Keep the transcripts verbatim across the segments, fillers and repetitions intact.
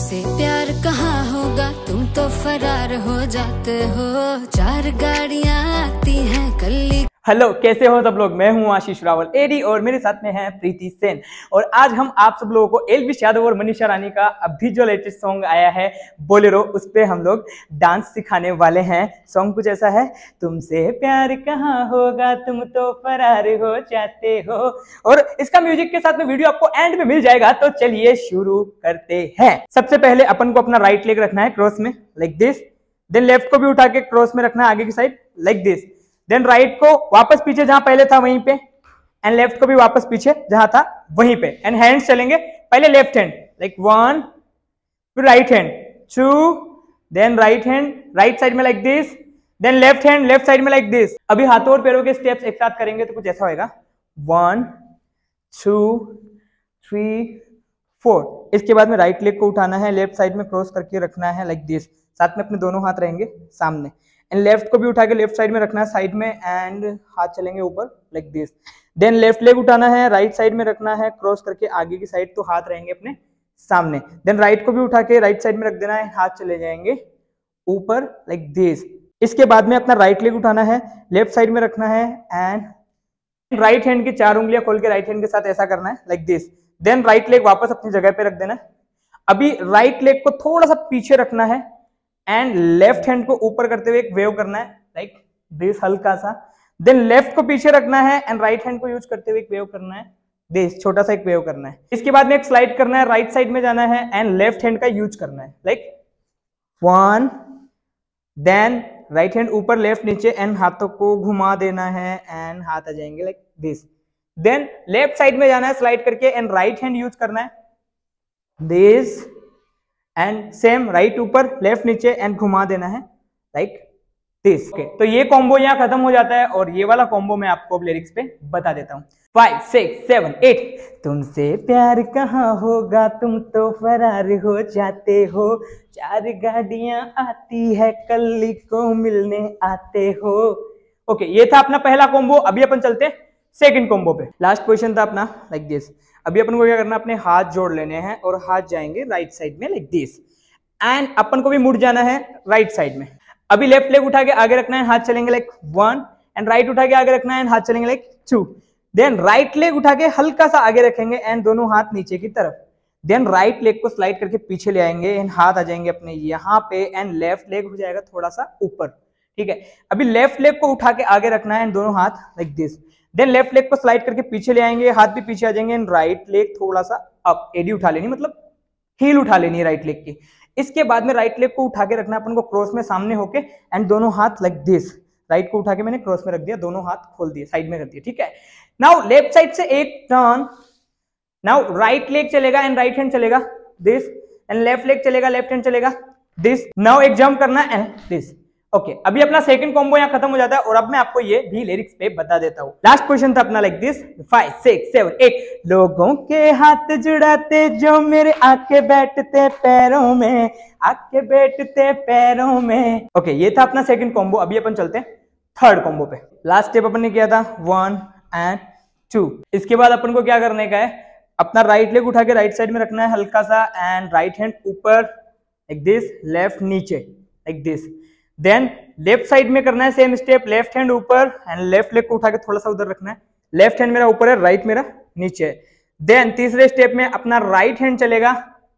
तुमसे प्यार कहाँ होगा, तुम तो फरार हो जाते हो। चार गाड़ियाँ आती हैं कल्ली। हेलो, कैसे हो सब लोग। मैं हूं आशीष रावल एडी और मेरे साथ में है प्रीति सेन। और आज हम आप सब लोगों को एल्विश यादव और मनीषा रानी का अभी जो लेटेस्ट सॉन्ग आया है बोलेरो, उस पे हम लोग डांस सिखाने वाले हैं। सॉन्ग कुछ ऐसा है, तुमसे प्यार कहाँ होगा, तुम तो फरार हो जाते हो। और इसका म्यूजिक के साथ में वीडियो आपको एंड में मिल जाएगा। तो चलिए शुरू करते हैं। सबसे पहले अपन को अपना राइट लेग रखना है क्रॉस में, लाइक दिस। देन लेफ्ट को भी उठा के क्रॉस में रखना है आगे की side, like this. Then right को वापस पीछे जहां पहले था वहीं पे, एंड लेफ्ट को भी वापस पीछे जहां था वहीं पे। एंड हैंड्स चलेंगे, पहले लेफ्ट हैंड लाइक वन, फिर right hand two, then right hand right side में like this, then left hand left side में लाइक दिस। अभी हाथों और पैरों के स्टेप्स एक साथ करेंगे तो कुछ ऐसा होगा, वन टू थ्री फोर। इसके बाद में राइट लेग को उठाना है, लेफ्ट साइड में क्रॉस करके रखना है लाइक दिस। साथ में अपने दोनों हाथ रहेंगे सामने, एंड लेफ्ट को भी उठा के लेफ्ट साइड में रखना है साइड में, एंड हाथ चलेंगे ऊपर like this. Then left leg उठाना है, राइट साइड में रखना है क्रॉस करके आगे की साइड, तो हाथ रहेंगे अपने सामने। देन राइट को भी उठा के राइट साइड में रख देना है, हाथ चले जाएंगे ऊपर लाइक दिस। इसके बाद में अपना राइट लेग उठाना है, लेफ्ट साइड में रखना है, एंड राइट हैंड की चार उंगलियां खोल के राइट हैंड के साथ ऐसा करना है like this. Then right leg वापस अपनी जगह पे रख देना है। अभी राइट लेग को थोड़ा सा पीछे रखना है, एंड लेफ्ट हैंड को ऊपर करते हुए एक वेव करना है लाइक दिस, हल्का सा। देन लेफ्ट को पीछे रखना है, एंड राइट हैंड को यूज करते हुए एक वेव करना है दिस, छोटा सा एक वेव करना है। इसके बाद में एक स्लाइड करना है, राइट साइड में जाना है, एंड लेफ्ट हैंड का यूज करना है like one. Then right hand ऊपर लेफ्ट नीचे, एंड हाथों को घुमा देना है, एंड हाथ आ जाएंगे like this. Then left side में जाना है स्लाइड करके, एंड राइट हैंड यूज करना है दिस, एंड सेम राइट ऊपर लेफ्ट नीचे, एंड घुमा देना है लाइक दिस। ओके, तो ये कॉम्बो यहाँ खत्म हो जाता है, और ये वाला कॉम्बो मैं आपको लिरिक्स पे बता देता हूँ। Five six seven eight. तुमसे प्यार कहाँ होगा, तुम तो फरार हो जाते हो। चार गाड़ियां आती है कल्ली को मिलने आते हो। ओके, ये था अपना पहला कॉम्बो। अभी अपन चलते हैं सेकंड कॉम्बो पे। लास्ट पोजीशन था अपना लाइक दिस। अभी अपन को क्या करना है, अपने हाथ जोड़ लेने हैं और हाथ जाएंगे राइट साइड में लाइक दिस, एंड अपन को भी मुड़ जाना है राइट साइड में। अभी लेफ्ट लेग उठा के आगे रखना है, हाथ चलेंगे लाइक वन, एंड राइट उठा के आगे रखना है, एंड हाथ चलेंगे like two. Then right leg उठा के हल्का सा आगे रखेंगे, एंड दोनों हाथ नीचे की तरफ। देन राइट लेग को स्लाइड करके पीछे ले आएंगे, एंड हाथ आ जाएंगे अपने यहाँ पे, एंड लेफ्ट लेग हो जाएगा थोड़ा सा ऊपर। ठीक है, अभी लेफ्ट लेग को उठा के आगे रखना है, एंड दोनों हाथ like this. Then left leg को स्लाइड करके पीछे ले आएंगे, हाथ भी पीछे आ जाएंगे, एंड राइट लेग थोड़ा सा अप, एडी उठा लेनी, मतलब हील उठा लेनी है राइट लेग की। इसके बाद में राइट लेग को उठा के रखना है अपन को क्रॉस में सामने होके, एंड दोनों हाथ लाइक दिस। राइट को उठा के मैंने क्रॉस में रख दिया, दोनों हाथ खोल दिए, साइड में रख दिए। ठीक है, नाउ लेफ्ट साइड से एक टर्न। नाउ राइट लेग चलेगा, एंड राइट हैंड चलेगा दिस, एंड लेफ्ट लेग चलेगा, लेफ्ट हैंड चलेगा दिस। नाउ एक जंप करना है, एंड दिस। ओके okay, अभी अपना सेकंड कॉम्बो यहाँ खत्म हो जाता है, और अब मैं आपको ये भी लिरिक्स पे बता देता हूँ। लास्ट पोजीशन था अपना like this. Five six seven eight. लोगों के हाथ जुड़ाते जो मेरे आके बैठते पैरों में, आके बैठते पैरों में। ओके okay, ये था अपना सेकंड कॉम्बो। अभी अपन चलते हैं थर्ड कॉम्बो पे। लास्ट स्टेप अपन ने किया था वन एंड टू। इसके बाद अपन को क्या करने का है, अपना राइट लेग उठा के राइट साइड में रखना है हल्का सा, एंड राइट हैंड ऊपर लाइक दिस, लेफ्ट नीचे like this. Then left side में करना है सेम स्टेप, लेफ्ट हैंड ऊपर, एंड लेफ्ट लेग को उठा के थोड़ा सा उधर रखना है। लेफ्ट हैंड मेरा ऊपर है, राइट मेरा नीचे है। देन तीसरे स्टेप में अपना राइट हैंड चलेगा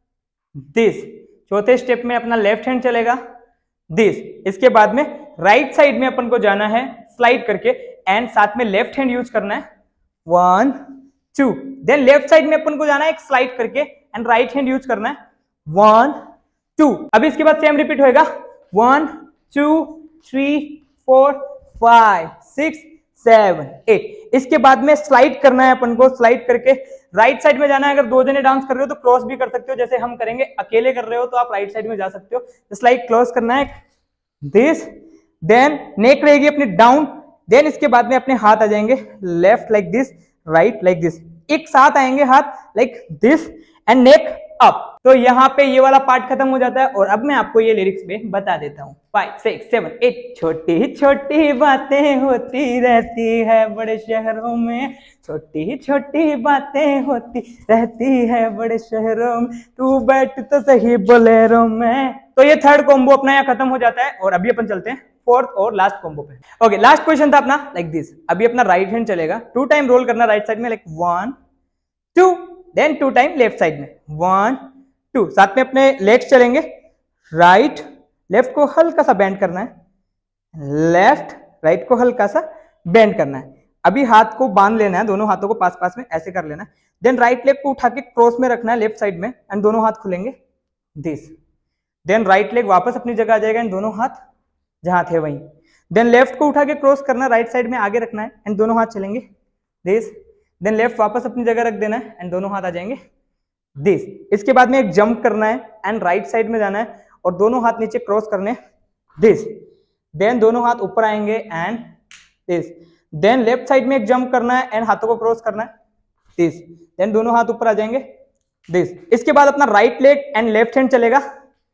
दिस। चौथे स्टेप में अपना लेफ्ट हैंड चलेगा दिस। इसके बाद में राइट साइड में अपन को जाना है स्लाइड करके, एंड साथ में लेफ्ट हैंड यूज करना है one two. Then left side में अपन को जाना है एक स्लाइड करके, एंड राइट हैंड यूज करना है वन टू। अभी इसके बाद सेम रिपीट होएगा, one two three four five six seven eight. इसके बाद में स्लाइड करना है अपन को, स्लाइड करके राइट साइड में जाना है। अगर दो जने डांस कर रहे हो तो क्रॉस भी कर सकते हो, जैसे हम करेंगे। अकेले कर रहे हो तो आप राइट साइड में जा सकते हो। स्लाइड क्लोज करना है दिस। देन नेक रहेगी अपनी डाउन। देन इसके बाद में अपने हाथ आ जाएंगे left like this, right like this, एक साथ आएंगे हाथ like this, and neck up. तो यहाँ पे ये वाला पार्ट खत्म हो जाता है और अब मैं आपको ये लिरिक्स में बता देता हूँ। Five six seven eight. छोटी छोटी बातें होती रहती है बड़े शहरों में, छोटी छोटी बातें होती रहती है बड़े शहरों में, तू बैठ तो सही बोलेरो में। तो ये थर्ड कॉम्बो अपना यहाँ खत्म हो जाता है और अभी अपन चलते हैं फोर्थ और लास्ट कॉम्बो पे। ओके, लास्ट क्वेश्चन था अपना लाइक दिस। अभी अपना राइट हैंड चलेगा, टू टाइम रोल करना राइट साइड में, like one two, then two time left side में, वन टू। साथ में अपने लेग्स चलेंगे, राइट लेफ्ट को हल्का सा बेंड करना है, लेफ्ट राइट को हल्का सा बेंड करना है। अभी हाथ को बांध लेना है, दोनों हाथों को पास पास में ऐसे कर लेना है। देन राइट लेग को उठा के क्रॉस में रखना है लेफ्ट साइड में एंड दोनों हाथ खुलेंगे दिस। देन राइट लेग वापस अपनी जगह आ जाएगा एंड दोनों हाथ जहां थे वहीं। देन लेफ्ट को उठा के क्रॉस करना, राइट साइड में आगे रखना है एंड दोनों हाथ चलेंगे दिस। देन लेफ्ट वापस अपनी जगह रख देना है एंड दोनों हाथ आ जाएंगे दिस। इसके बाद में एक जंप करना है एंड राइट साइड में जाना है और दोनों हाथ नीचे क्रॉस करने दिस। देन दोनों हाथ ऊपर आएंगे and this. Then left side में एक जंप करना है एंड हाथों को क्रॉस करना है दिस। देन दोनों हाथ ऊपर आ जाएंगे दिस। इसके बाद अपना right leg and left hand चलेगा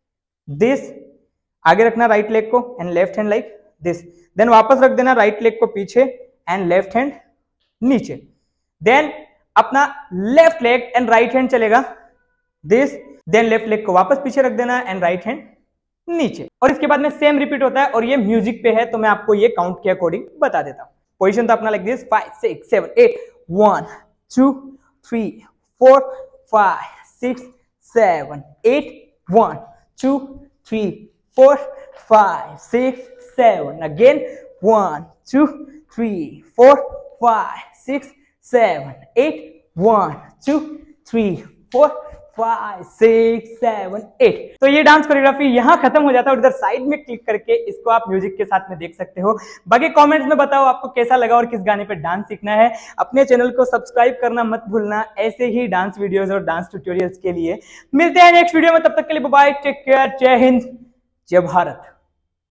दिस, आगे रखना राइट लेग को and left hand like this. Then वापस रख देना राइट लेग को पीछे एंड लेफ्ट हैंड नीचे। देन अपना left leg and right hand चलेगा दिस। देन लेफ्ट लेग को वापस पीछे रख देना एंड राइट हैंड नीचे। और इसके बाद में सेम रिपीट होता है और ये म्यूजिक पे है तो मैं आपको ये काउंट के अकॉर्डिंग बता देता हूं। पोजीशन तो अपना like this, five six seven eight, one two three four five six seven eight, one two three four five six seven, again one two three four five six seven eight, one two three four five six seven eight. तो ये dance choreography यहाँ खत्म हो जाता है और इधर side में क्लिक करके इसको आप म्यूजिक के साथ में देख सकते हो। बाकी कमेंट्स में बताओ आपको कैसा लगा और किस गाने पे डांस सीखना है। अपने चैनल को सब्सक्राइब करना मत भूलना ऐसे ही डांस वीडियोस और डांस ट्यूटोरियल्स के लिए। मिलते हैं नेक्स्ट वीडियो में, तब तक के लिए बाय बाय, टेक केयर, जय हिंद, जय भारत।